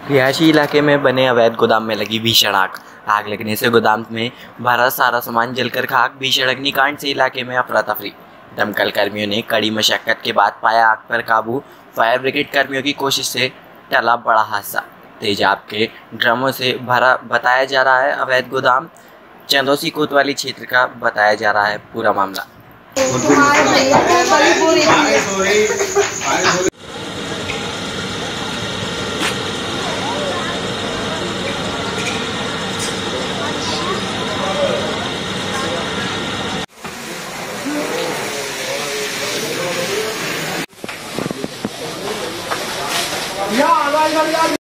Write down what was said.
रिहायशी इलाके में बने अवैध गोदाम में लगी भीषण आग। आग लगने से गोदाम में भरा सारा सामान जलकर खाक। भीषण अग्निकांड से इलाके में अफरा तफरी। दमकल कर्मियों ने कड़ी मशक्कत के बाद पाया आग पर काबू। फायर ब्रिगेड कर्मियों की कोशिश से टला बड़ा हादसा। तेजाब के ड्रमों से भरा बताया जा रहा है अवैध गोदाम। चंदौसी कोतवाली क्षेत्र का बताया जा रहा है पूरा मामला। या